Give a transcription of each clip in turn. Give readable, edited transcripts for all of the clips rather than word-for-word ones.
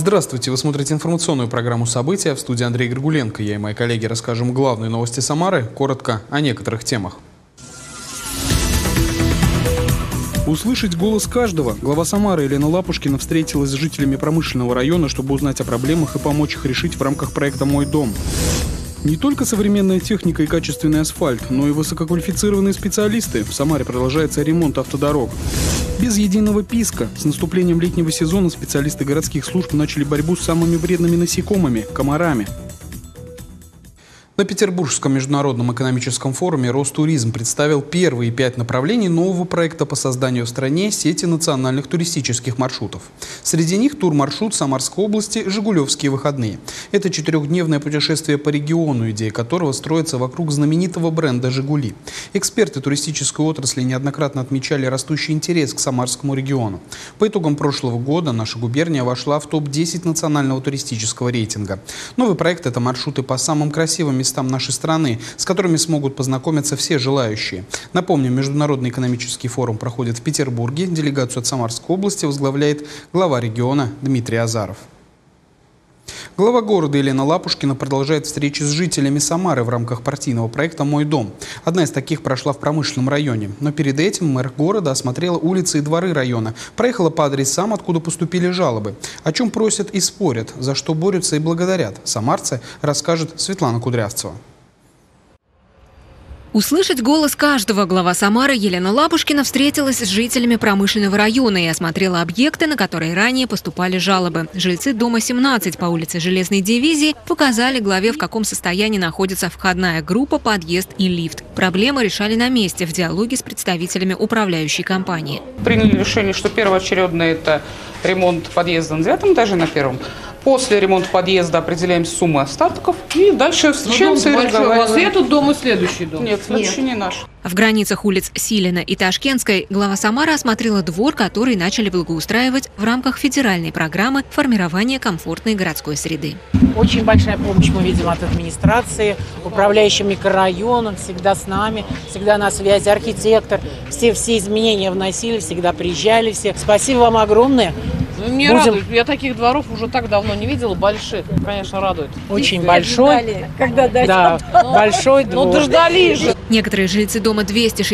Здравствуйте! Вы смотрите информационную программу «События». В студии Андрей Григуленко. Я и мои коллеги расскажем главные новости Самары, коротко о некоторых темах. Услышать голос каждого. Глава Самары Елена Лапушкина встретилась с жителями промышленного района, чтобы узнать о проблемах и помочь их решить в рамках проекта «Мой дом». Не только современная техника и качественный асфальт, но и высококвалифицированные специалисты. В Самаре продолжается ремонт автодорог. Без единого писка. С наступлением летнего сезона специалисты городских служб начали борьбу с самыми вредными насекомыми – комарами. На Петербургском международном экономическом форуме Ростуризм представил первые 5 направлений нового проекта по созданию в стране сети национальных туристических маршрутов. Среди них турмаршрут Самарской области «Жигулевские выходные». Это 4-дневное путешествие по региону, идея которого строится вокруг знаменитого бренда «Жигули». Эксперты туристической отрасли неоднократно отмечали растущий интерес к Самарскому региону. По итогам прошлого года наша губерния вошла в топ-10 национального туристического рейтинга. Новый проект – это маршруты по самым красивым местам нашей страны, с которыми смогут познакомиться все желающие. Напомним, Международный экономический форум проходит в Петербурге. Делегацию от Самарской области возглавляет глава региона Дмитрий Азаров. Глава города Елена Лапушкина продолжает встречи с жителями Самары в рамках партийного проекта «Мой дом». Одна из таких прошла в промышленном районе. Но перед этим мэр города осмотрела улицы и дворы района, проехала по адресам, откуда поступили жалобы. О чем просят и спорят, за что борются и благодарят самарцы, расскажет Светлана Кудрявцева. Услышать голос каждого. Глава Самары Елена Лапушкина встретилась с жителями промышленного района и осмотрела объекты, на которые ранее поступали жалобы. Жильцы дома 17 по улице Железной дивизии показали главе, в каком состоянии находится входная группа, подъезд и лифт. Проблемы решали на месте в диалоге с представителями управляющей компании. Приняли решение, что первоочередно это ремонт подъезда на 9 этаже, на 1. После ремонта подъезда определяем суммы остатков и дальше встречаемся и разговариваем. У вас этот дом и следующий дом? Нет, следующий не наш. В границах улиц Силина и Ташкентской глава Самары осмотрела двор, который начали благоустраивать в рамках федеральной программы формирования комфортной городской среды. Очень большая помощь мы видим от администрации, управляющим микрорайоном, всегда с нами, всегда на связи, архитектор. Все изменения вносили, всегда приезжали все. Спасибо вам огромное. Мне радует. Я таких дворов уже так давно не видела, больших. Конечно, радует. Очень большой. Когда дать? Да, большой двор. Ну, дождались же. Некоторые жильцы дома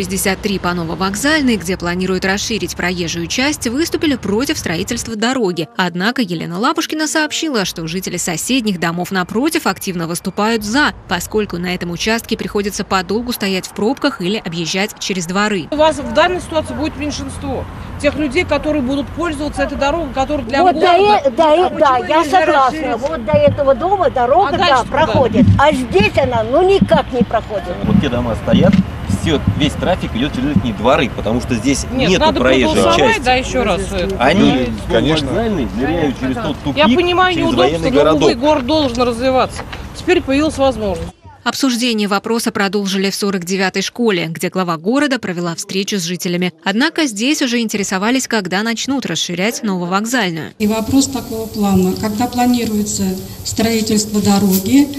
263 по Нововокзальной, где планируют расширить проезжую часть, выступили против строительства дороги. Однако Елена Лапушкина сообщила, что жители соседних домов напротив активно выступают «за», поскольку на этом участке приходится подолгу стоять в пробках или объезжать через дворы. У вас в данной ситуации будет меньшинство тех людей, которые будут пользоваться этой дорогой, которая для вот города. Да, я согласна. Вот до этого дома дорога проходит, а здесь она никак не проходит. Вот те дома стоят, весь трафик идет через их дворы, потому что здесь нету проезжей части. Да, еще раз. Они, конечно, ныряют через тот тупик, я понимаю через неудобство, военный но городок. город должен развиваться. Теперь появилась возможность. Обсуждение вопроса продолжили в 49-й школе, где глава города провела встречу с жителями. Однако здесь уже интересовались, когда начнут расширять Нововокзальную. И вопрос такого плана. Когда планируется строительство дороги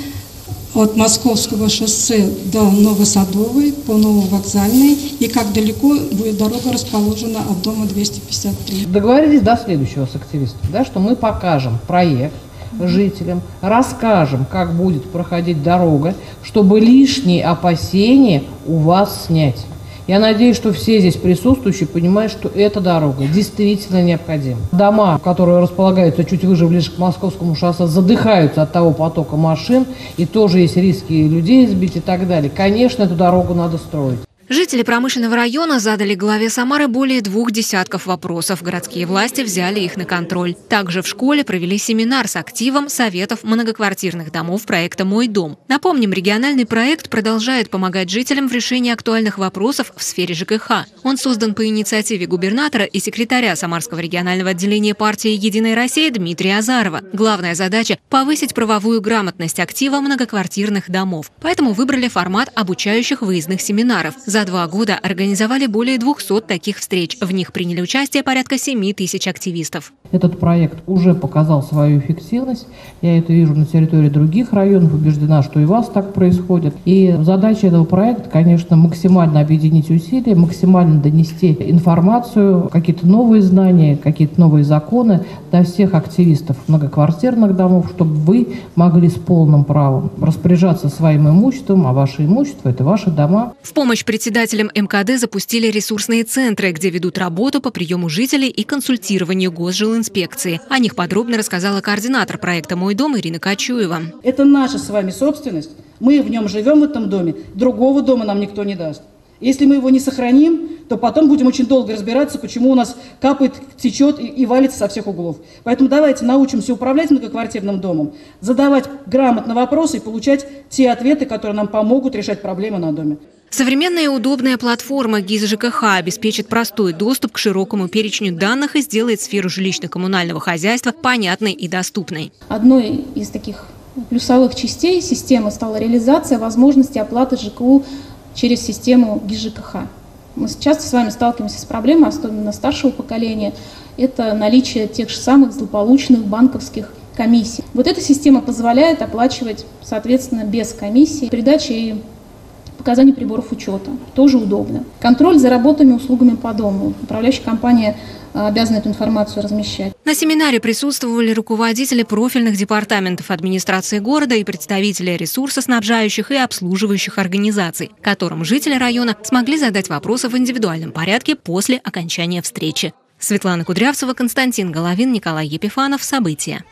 от Московского шоссе до Новосадовой по Нововокзальной, и как далеко будет дорога расположена от дома 253. Договорились до следующего с активистами, что мы покажем проект жителям, расскажем, как будет проходить дорога, чтобы лишние опасения у вас снять. Я надеюсь, что все здесь присутствующие понимают, что эта дорога действительно необходима. Дома, которые располагаются чуть выше, ближе к Московскому шоссе, задыхаются от того потока машин, и тоже есть риски людей сбить и так далее. Конечно, эту дорогу надо строить. Жители промышленного района задали главе Самары более 2 десятков вопросов. Городские власти взяли их на контроль. Также в школе провели семинар с активом советов многоквартирных домов проекта «Мой дом». Напомним, региональный проект продолжает помогать жителям в решении актуальных вопросов в сфере ЖКХ. Он создан по инициативе губернатора и секретаря Самарского регионального отделения партии «Единая Россия» Дмитрия Азарова. Главная задача – повысить правовую грамотность актива многоквартирных домов. Поэтому выбрали формат обучающих выездных семинаров. За 2 года организовали более 200 таких встреч. В них приняли участие порядка 7 тысяч активистов. Этот проект уже показал свою эффективность. Я это вижу на территории других районов, убеждена, что и у вас так происходит. И задача этого проекта, конечно, максимально объединить усилия, максимально донести информацию, какие-то новые знания, какие-то новые законы до всех активистов многоквартирных домов, чтобы вы могли с полным правом распоряжаться своим имуществом, а ваше имущество – это ваши дома. В помощь председателям МКД запустили ресурсные центры, где ведут работу по приему жителей и консультированию госжилинспекции. О них подробно рассказала координатор проекта «Мой дом» Ирина Качуева. Это наша с вами собственность. Мы в нем живем, в этом доме. Другого дома нам никто не даст. Если мы его не сохраним, то потом будем очень долго разбираться, почему у нас капает, течет и валится со всех углов. Поэтому давайте научимся управлять многоквартирным домом, задавать грамотно вопросы и получать те ответы, которые нам помогут решать проблемы на доме. Современная и удобная платформа ГИС ЖКХ обеспечит простой доступ к широкому перечню данных и сделает сферу жилищно-коммунального хозяйства понятной и доступной. Одной из таких плюсовых частей системы стала реализация возможности оплаты ЖКУ через систему ГИС ЖКХ. Мы часто с вами сталкиваемся с проблемой, особенно старшего поколения, это наличие тех же самых злополучных банковских комиссий. Вот эта система позволяет оплачивать, соответственно, без комиссии, передачи и показаний приборов учета. Тоже удобно. Контроль за работами и услугами по дому. Управляющая компания обязана эту информацию размещать. На семинаре присутствовали руководители профильных департаментов администрации города и представители ресурсоснабжающих и обслуживающих организаций, которым жители района смогли задать вопросы в индивидуальном порядке после окончания встречи. Светлана Кудрявцева, Константин Головин, Николай Епифанов. События.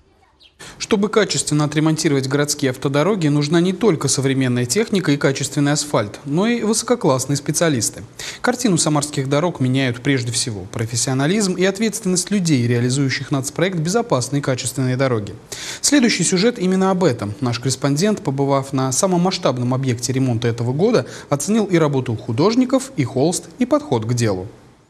Чтобы качественно отремонтировать городские автодороги, нужна не только современная техника и качественный асфальт, но и высококлассные специалисты. Картину самарских дорог меняют прежде всего профессионализм и ответственность людей, реализующих нацпроект «Безопасные и качественные дороги». Следующий сюжет именно об этом. Наш корреспондент, побывав на самом масштабном объекте ремонта этого года, оценил и работу художников, и холст, и подход к делу.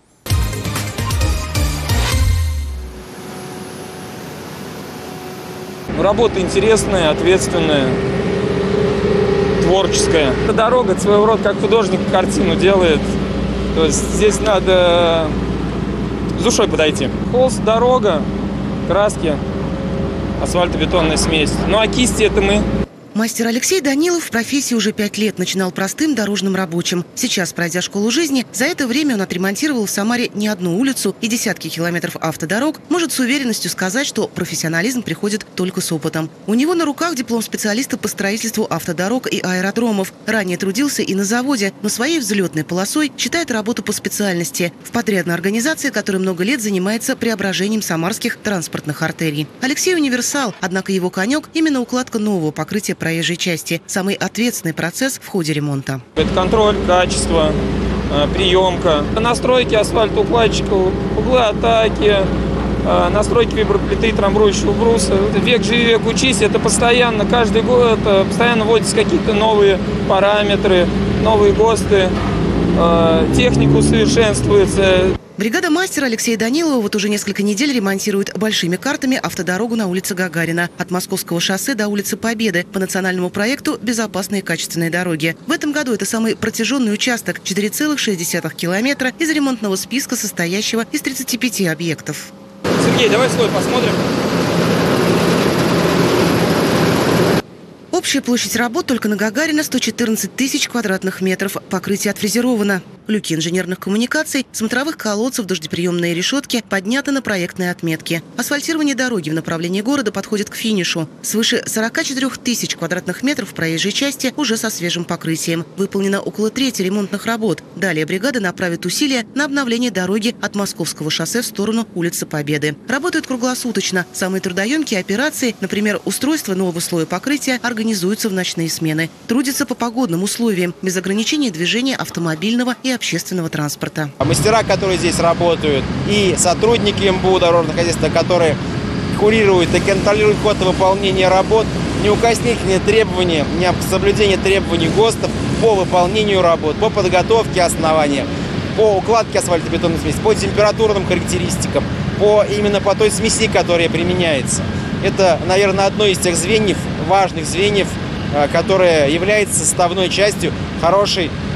Работа интересная, ответственная, творческая. Эта дорога своего рода как художник картину делает. То есть здесь надо с душой подойти. Холст, дорога, краски, асфальтобетонная смесь. Ну а кисти это мы. Мастер Алексей Данилов в профессии уже 5 лет, начинал простым дорожным рабочим. Сейчас, пройдя школу жизни, за это время он отремонтировал в Самаре не одну улицу и десятки километров автодорог. Может с уверенностью сказать, что профессионализм приходит только с опытом. У него на руках диплом специалиста по строительству автодорог и аэродромов. Ранее трудился и на заводе, но своей взлетной полосой считает работу по специальности в подрядной организации, которая много лет занимается преображением самарских транспортных артерий. Алексей универсал, однако его конек именно укладка нового покрытия проезжей части. Самый ответственный процесс в ходе ремонта. Это контроль качества, приемка, настройки асфальтоукладчиков, углы атаки, настройки виброплиты и трамбующего бруса. Век живи, век учись. Это постоянно, каждый год постоянно вводятся какие-то новые параметры, новые ГОСТы, техника усовершенствуется. Бригада мастера Алексея Данилова вот уже несколько недель ремонтирует большими картами автодорогу на улице Гагарина от Московского шоссе до улицы Победы по национальному проекту «Безопасные и качественные дороги». В этом году это самый протяженный участок – 4,6 километра из ремонтного списка, состоящего из 35 объектов. Сергей, давай слой посмотрим. Общая площадь работ только на Гагарина 114 тысяч квадратных метров. Покрытие отфрезеровано. Люки инженерных коммуникаций, смотровых колодцев, дождеприемные решетки подняты на проектной отметке. Асфальтирование дороги в направлении города подходит к финишу. Свыше 44 тысяч квадратных метров проезжей части уже со свежим покрытием. Выполнено около трети ремонтных работ. Далее бригада направит усилия на обновление дороги от Московского шоссе в сторону улицы Победы. Работают круглосуточно. Самые трудоемкие операции, например, устройство нового слоя покрытия, организуются в ночные смены. Трудятся по погодным условиям, без ограничения движения автомобильного и общественного транспорта. Мастера, которые здесь работают, и сотрудники МБУ дорожного хозяйства, которые курируют и контролируют ход выполнения работ, неукоснительные требования, соблюдение требований ГОСТов по выполнению работ, по подготовке основания, по укладке асфальтобетонной смеси, по температурным характеристикам, именно по той смеси, которая применяется. Это, наверное, одно из тех звеньев, важных звеньев, которое является составной частью хорошей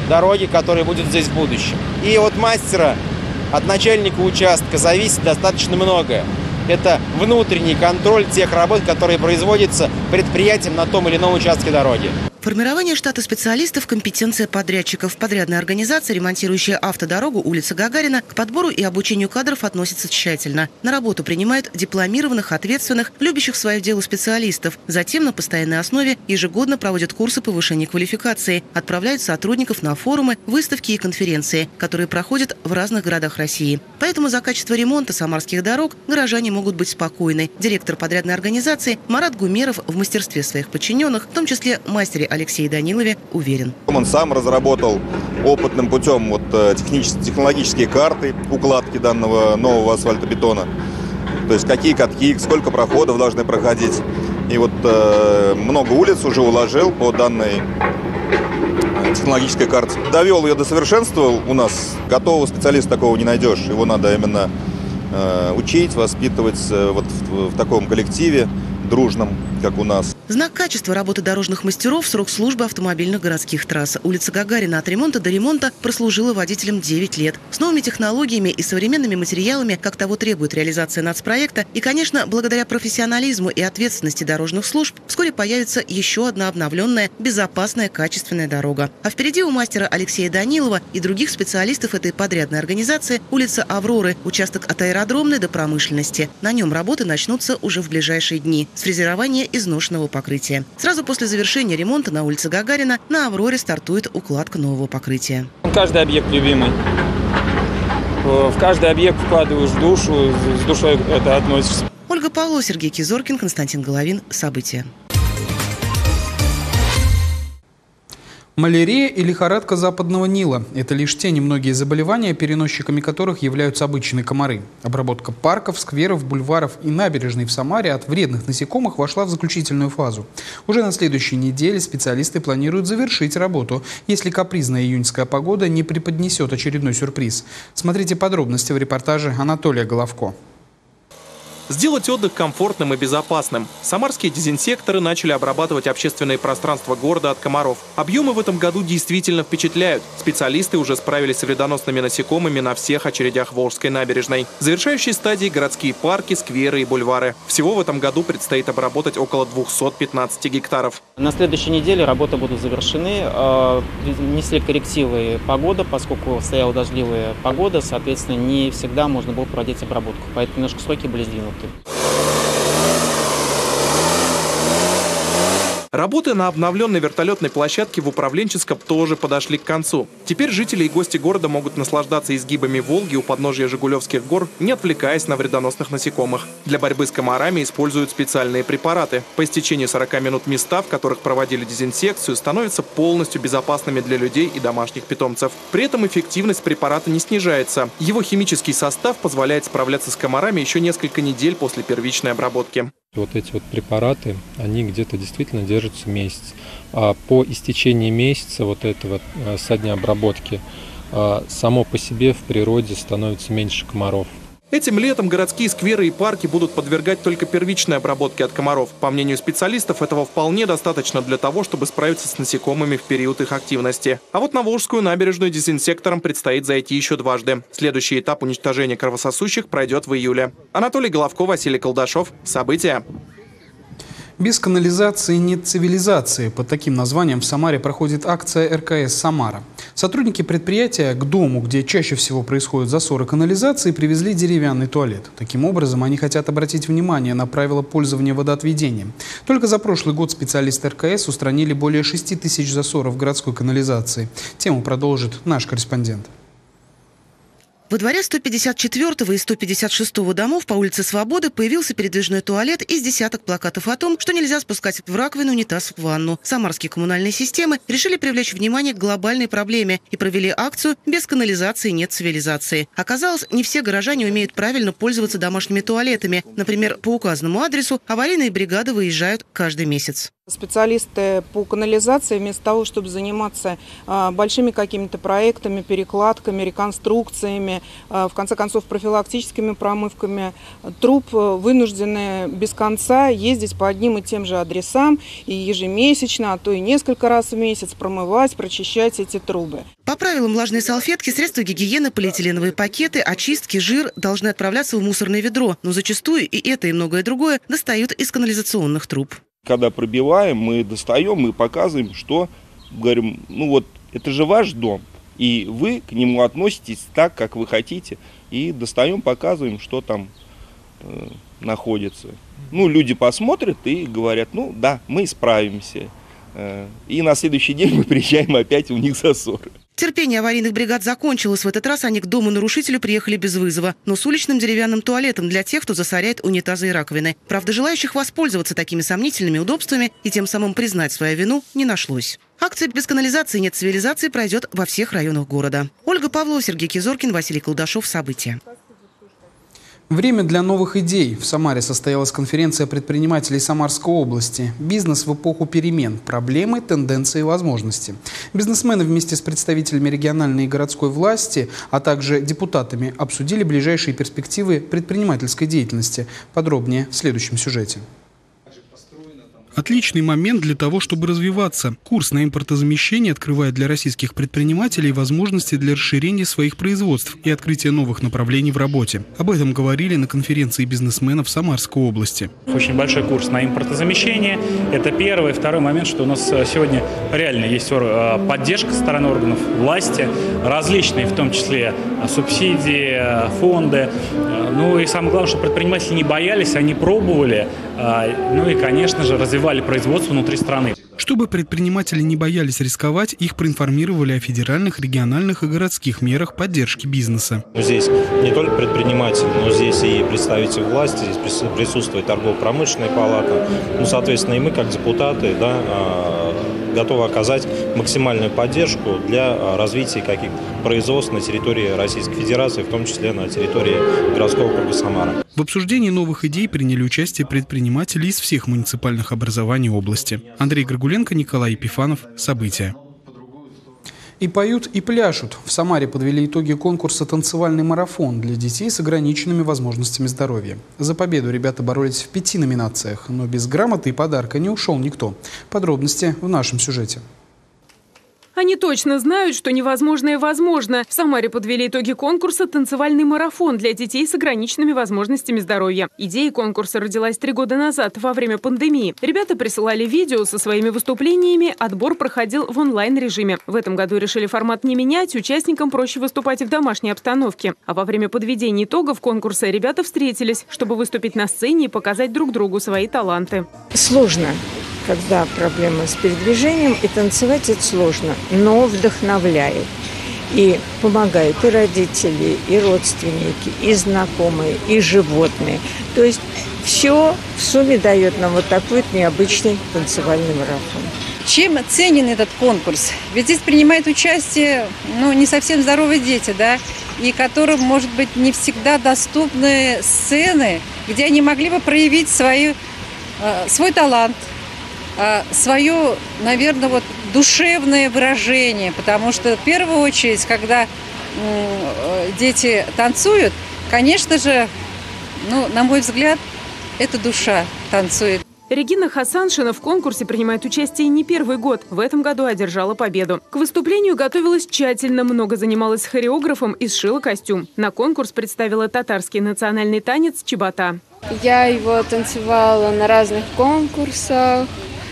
дороги, которые будут здесь в будущем. И от мастера, от начальника участка зависит достаточно многое. Это внутренний контроль тех работ, которые производятся предприятием на том или ином участке дороги. Формирование штата специалистов – компетенция подрядчиков. Подрядная организация, ремонтирующая автодорогу улица Гагарина, к подбору и обучению кадров относится тщательно. На работу принимают дипломированных, ответственных, любящих свое дело специалистов. Затем на постоянной основе ежегодно проводят курсы повышения квалификации, отправляют сотрудников на форумы, выставки и конференции, которые проходят в разных городах России. Поэтому за качество ремонта самарских дорог горожане могут быть спокойны. Директор подрядной организации Марат Гумеров в мастерстве своих подчиненных, в том числе мастере Алексее Данилове, уверен. Он сам разработал опытным путем технологические карты укладки данного нового асфальтобетона. То есть какие катки, сколько проходов должны проходить. И много улиц уже уложил по данной технологической карте. Довел ее до совершенства. У нас готового специалиста такого не найдешь. Его надо именно учить, воспитывать в таком коллективе дружном, как у нас. Знак качества работы дорожных мастеров – срок службы автомобильных городских трасс. Улица Гагарина от ремонта до ремонта прослужила водителем 9 лет. С новыми технологиями и современными материалами, как того требует реализация нацпроекта, и, конечно, благодаря профессионализму и ответственности дорожных служб, вскоре появится еще одна обновленная, безопасная, качественная дорога. А впереди у мастера Алексея Данилова и других специалистов этой подрядной организации улица Авроры, участок от аэродромной до промышленности. На нем работы начнутся уже в ближайшие дни с фрезерования изношенного покрытия. Сразу после завершения ремонта на улице Гагарина на Авроре стартует укладка нового покрытия. Каждый объект любимый. В каждый объект вкладываешь душу, с душой это относишься. Ольга Павлова, Сергей Кизоркин, Константин Головин. События. Малярия и лихорадка Западного Нила – это лишь те немногие заболевания, переносчиками которых являются обычные комары. Обработка парков, скверов, бульваров и набережной в Самаре от вредных насекомых вошла в заключительную фазу. Уже на следующей неделе специалисты планируют завершить работу, если капризная июньская погода не преподнесет очередной сюрприз. Смотрите подробности в репортаже Анатолия Головко. Сделать отдых комфортным и безопасным. Самарские дезинсекторы начали обрабатывать общественные пространства города от комаров. Объемы в этом году действительно впечатляют. Специалисты уже справились с вредоносными насекомыми на всех очередях Волжской набережной. В завершающей стадии городские парки, скверы и бульвары. Всего в этом году предстоит обработать около 215 гектаров. На следующей неделе работы будут завершены. Внесли коррективы погода, поскольку стояла дождливая погода, соответственно, не всегда можно было проводить обработку. Поэтому немножко сроки были сдвинуты. Работы на обновленной вертолетной площадке в Управленческом тоже подошли к концу. Теперь жители и гости города могут наслаждаться изгибами Волги у подножия Жигулевских гор, не отвлекаясь на вредоносных насекомых. Для борьбы с комарами используют специальные препараты. По истечении 40 минут места, в которых проводили дезинсекцию, становятся полностью безопасными для людей и домашних питомцев. При этом эффективность препарата не снижается. Его химический состав позволяет справляться с комарами еще несколько недель после первичной обработки. Вот эти препараты, они где-то действительно держатся месяц. А по истечении месяца этого со дня обработки само по себе в природе становится меньше комаров. Этим летом городские скверы и парки будут подвергать только первичной обработке от комаров. По мнению специалистов, этого вполне достаточно для того, чтобы справиться с насекомыми в период их активности. А вот на Волжскую набережную дезинсекторам предстоит зайти еще дважды. Следующий этап уничтожения кровососущих пройдет в июле. Анатолий Головко, Василий Колдашов. События. Без канализации нет цивилизации. Под таким названием в Самаре проходит акция РКС «Самара». Сотрудники предприятия к дому, где чаще всего происходят засоры канализации, привезли деревянный туалет. Таким образом, они хотят обратить внимание на правила пользования водоотведением. Только за прошлый год специалисты РКС устранили более 6 тысяч засоров городской канализации. Тему продолжит наш корреспондент. Во дворе 154-го и 156-го домов по улице Свободы появился передвижной туалет из десяток плакатов о том, что нельзя спускать в раковину унитаз в ванну. Самарские коммунальные системы решили привлечь внимание к глобальной проблеме и провели акцию «Без канализации нет цивилизации». Оказалось, не все горожане умеют правильно пользоваться домашними туалетами. Например, по указанному адресу аварийные бригады выезжают каждый месяц. Специалисты по канализации вместо того, чтобы заниматься большими какими-то проектами, перекладками, реконструкциями, всякими, в конце концов, профилактическими промывками труб, вынуждены без конца ездить по одним и тем же адресам и ежемесячно, а то и несколько раз в месяц промывать, прочищать эти трубы. По правилам, влажные салфетки, средства гигиены, полиэтиленовые пакеты, очистки, жир должны отправляться в мусорное ведро. Но зачастую и это, и многое другое достают из канализационных труб. Когда пробиваем, мы достаем, мы показываем, что, говорим, ну вот, это же ваш дом, и вы к нему относитесь так, как вы хотите. И достаем, показываем, что там находится. Ну, люди посмотрят и говорят, ну да, мы справимся. И на следующий день мы приезжаем опять у них за ссоры. Терпение аварийных бригад закончилось. В этот раз они к дому нарушителю приехали без вызова, но с уличным деревянным туалетом для тех, кто засоряет унитазы и раковины. Правда, желающих воспользоваться такими сомнительными удобствами и тем самым признать свою вину не нашлось. Акция «Без канализации нет цивилизации» пройдет во всех районах города. Ольга Павлова, Сергей Кизоркин, Василий Колдашов. События. Время для новых идей. В Самаре состоялась конференция предпринимателей Самарской области. Бизнес в эпоху перемен. Проблемы, тенденции и возможности. Бизнесмены вместе с представителями региональной и городской власти, а также депутатами обсудили ближайшие перспективы предпринимательской деятельности. Подробнее в следующем сюжете. Отличный момент для того, чтобы развиваться. Курс на импортозамещение открывает для российских предпринимателей возможности для расширения своих производств и открытия новых направлений в работе. Об этом говорили на конференции бизнесменов Самарской области. Очень большой курс на импортозамещение. Это первый. Второй момент, что у нас сегодня реально есть поддержка со стороны органов власти, различные, в том числе субсидии, фонды. Ну и самое главное, что предприниматели не боялись, они пробовали. Ну и, конечно же, развивали производство внутри страны. Чтобы предприниматели не боялись рисковать, их проинформировали о федеральных, региональных и городских мерах поддержки бизнеса. Здесь не только предприниматели, но здесь и представители власти, здесь присутствует торгово-промышленная палата. Ну, соответственно, и мы, как депутаты, готовы оказать максимальную поддержку для развития каких производств на территории Российской Федерации, в том числе на территории городского округа Самара. В обсуждении новых идей приняли участие предприниматели из всех муниципальных образований области. Андрей Григуленко, Николай Епифанов. События. И поют, и пляшут. В Самаре подвели итоги конкурса «Танцевальный марафон» для детей с ограниченными возможностями здоровья. За победу ребята боролись в 5 номинациях, но без грамоты и подарка не ушел никто. Подробности в нашем сюжете. Они точно знают, что невозможное возможно. В Самаре подвели итоги конкурса «Танцевальный марафон» для детей с ограниченными возможностями здоровья. Идея конкурса родилась 3 года назад, во время пандемии. Ребята присылали видео со своими выступлениями, отбор проходил в онлайн-режиме. В этом году решили формат не менять, участникам проще выступать в домашней обстановке. А во время подведения итогов конкурса ребята встретились, чтобы выступить на сцене и показать друг другу свои таланты. Сложно, когда проблемы с передвижением, и танцевать это сложно, но вдохновляет. И помогают и родители, и родственники, и знакомые, и животные. То есть все в сумме дает нам вот такой вот необычный танцевальный марафон. Чем ценен этот конкурс? Ведь здесь принимают участие не совсем здоровые дети, да, и которым, может быть, не всегда доступны сцены, где они могли бы проявить свой талант, свое, наверное, душевное выражение, потому что в первую очередь, когда дети танцуют, конечно же, на мой взгляд, это душа танцует. Регина Хасаншина в конкурсе принимает участие не первый год. В этом году одержала победу. К выступлению готовилась тщательно, много занималась с хореографом и сшила костюм. На конкурс представила татарский национальный танец чебата. Я его танцевала на разных конкурсах.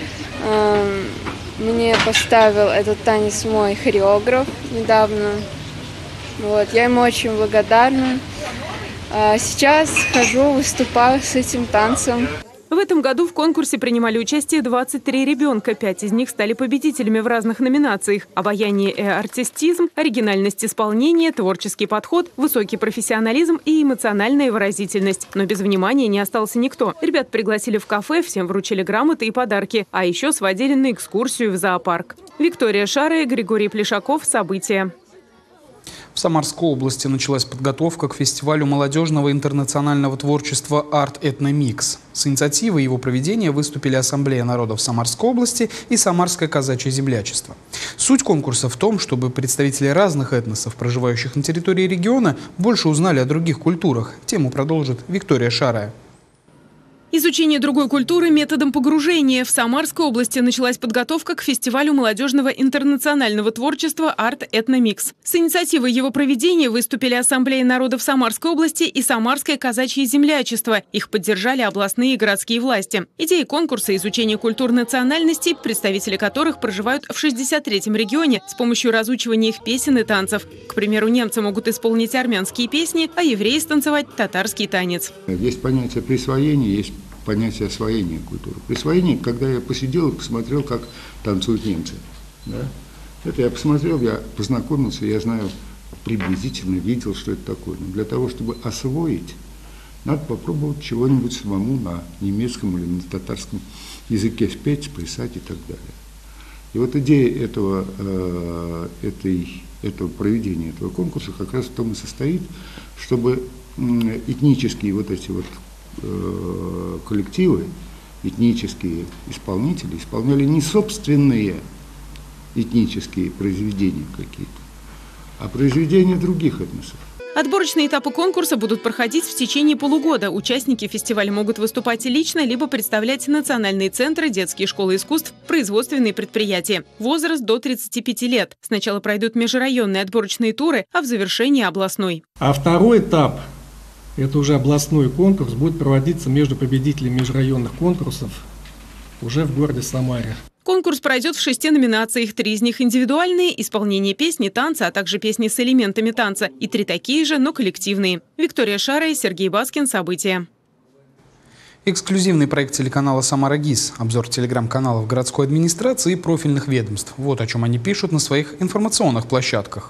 Мне поставил этот танец мой хореограф недавно. Я ему очень благодарна. Сейчас хожу, выступаю с этим танцем. В этом году в конкурсе принимали участие 23 ребенка. 5 из них стали победителями в разных номинациях. Обаяние и артистизм, оригинальность исполнения, творческий подход, высокий профессионализм и эмоциональная выразительность. Но без внимания не остался никто. Ребят пригласили в кафе, всем вручили грамоты и подарки. А еще сводили на экскурсию в зоопарк. Виктория Шарая, Григорий Плешаков. События. В Самарской области началась подготовка к фестивалю молодежного интернационального творчества «Арт Этномикс». С инициативой его проведения выступили Ассамблея народов Самарской области и Самарское казачье землячество. Суть конкурса в том, чтобы представители разных этносов, проживающих на территории региона, больше узнали о других культурах. Тему продолжит Виктория Шарая. Изучение другой культуры методом погружения. В Самарской области началась подготовка к фестивалю молодежного интернационального творчества «Арт Этномикс». С инициативой его проведения выступили Ассамблея народов Самарской области и Самарское казачье землячество. Их поддержали областные и городские власти. Идея конкурса – изучение культур национальностей, представители которых проживают в 63-м регионе с помощью разучивания их песен и танцев. К примеру, немцы могут исполнить армянские песни, а евреи станцевать татарский танец. Есть понятие присвоения, есть понятие освоения культуры. Присвоение, когда я посидел и посмотрел, как танцуют немцы. Да? Это я посмотрел, я познакомился, я знаю, приблизительно видел, что это такое. Но для того, чтобы освоить, надо попробовать чего-нибудь самому на немецком или на татарском языке спеть, сплясать и так далее. И вот идея этого проведения этого конкурса как раз в том и состоит, чтобы этнические вот эти вот коллективы, этнические исполнители исполняли не собственные этнические произведения какие-то, а произведения других этносов. Отборочные этапы конкурса будут проходить в течение полугода. Участники фестиваля могут выступать лично, либо представлять национальные центры, детские школы искусств, производственные предприятия. Возраст до 35 лет. Сначала пройдут межрайонные отборочные туры, а в завершении областной. А второй этап, это уже областной конкурс, будет проводиться между победителями межрайонных конкурсов уже в городе Самаре. Конкурс пройдет в 6 номинациях. 3 из них индивидуальные – исполнение песни, танца, а также песни с элементами танца. И 3 такие же, но коллективные. Виктория Шарая, Сергей Баскин. События. Эксклюзивный проект телеканала «Самара ГИС». Обзор телеграм-каналов городской администрации и профильных ведомств. Вот о чем они пишут на своих информационных площадках.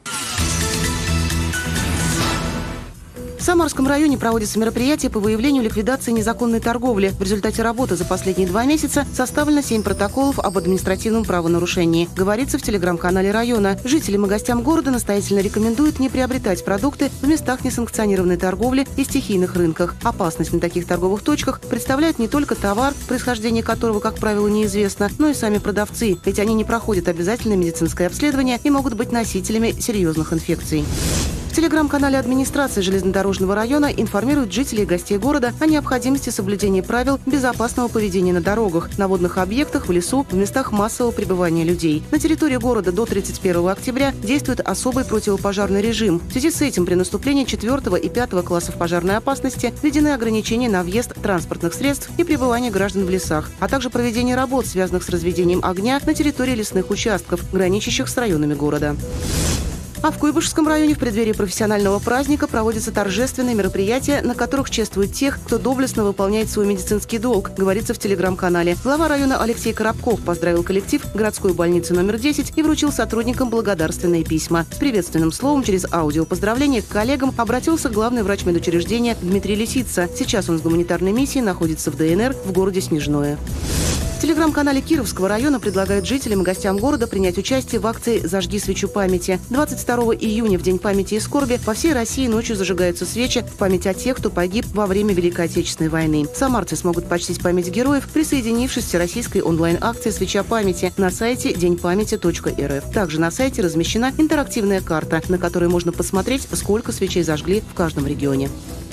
В Самарском районе проводится мероприятие по выявлению и ликвидации незаконной торговли. В результате работы за последние 2 месяца составлено 7 протоколов об административном правонарушении. Говорится в телеграм-канале района. Жителям и гостям города настоятельно рекомендуют не приобретать продукты в местах несанкционированной торговли и стихийных рынках. Опасность на таких торговых точках представляет не только товар, происхождение которого, как правило, неизвестно, но и сами продавцы, ведь они не проходят обязательное медицинское обследование и могут быть носителями серьезных инфекций. В телеграм-канале администрации железнодорожного района информируют жителей и гостей города о необходимости соблюдения правил безопасного поведения на дорогах, на водных объектах, в лесу, в местах массового пребывания людей. На территории города до 31 октября действует особый противопожарный режим. В связи с этим при наступлении 4 и 5 классов пожарной опасности введены ограничения на въезд транспортных средств и пребывание граждан в лесах, а также проведение работ, связанных с разведением огня на территории лесных участков, граничащих с районами города. А в Куйбышевском районе в преддверии профессионального праздника проводятся торжественные мероприятия, на которых чествуют тех, кто доблестно выполняет свой медицинский долг, говорится в телеграм-канале. Глава района Алексей Коробков поздравил коллектив городской больницы номер 10 и вручил сотрудникам благодарственные письма. С приветственным словом через аудиопоздравление к коллегам обратился главный врач медучреждения Дмитрий Лисица. Сейчас он с гуманитарной миссией находится в ДНР в городе Снежное. В телеграм-канале Кировского района предлагают жителям и гостям города принять участие в акции «Зажги свечу памяти». 22 июня, в День памяти и скорби, по всей России ночью зажигаются свечи в память о тех, кто погиб во время Великой Отечественной войны. Самарцы смогут почтить память героев, присоединившись к всероссийской онлайн-акции «Свеча памяти» на сайте деньпамяти.рф. Также на сайте размещена интерактивная карта, на которой можно посмотреть, сколько свечей зажгли в каждом регионе.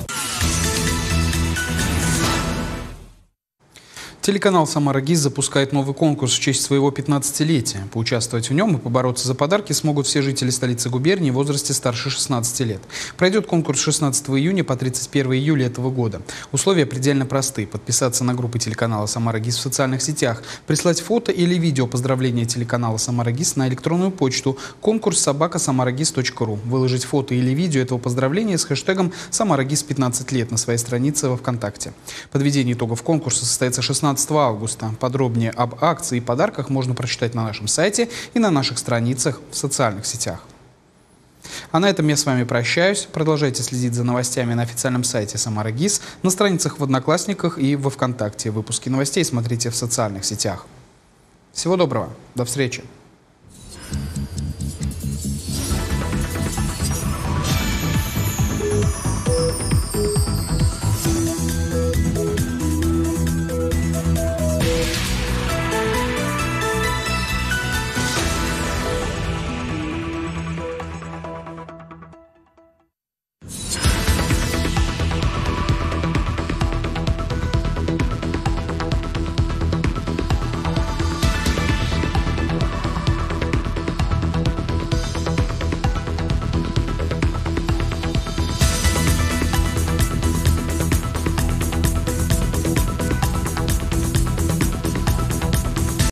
Телеканал «Самара ГИС» запускает новый конкурс в честь своего 15-летия. Поучаствовать в нем и побороться за подарки смогут все жители столицы губернии в возрасте старше 16 лет. Пройдет конкурс с 16 июня по 31 июля этого года. Условия предельно просты. Подписаться на группы телеканала «Самара ГИС» в социальных сетях, прислать фото или видео поздравления телеканала «Самара ГИС» на электронную почту конкурс@samaragis.ru, выложить фото или видео этого поздравления с хэштегом «Самара ГИС 15 лет» на своей странице во ВКонтакте. Подведение итогов конкурса состоится 16 августа. Подробнее об акции и подарках можно прочитать на нашем сайте и на наших страницах в социальных сетях. А на этом я с вами прощаюсь. Продолжайте следить за новостями на официальном сайте «Самара ГИС», на страницах в Одноклассниках и во ВКонтакте. Выпуски новостей смотрите в социальных сетях. Всего доброго. До встречи.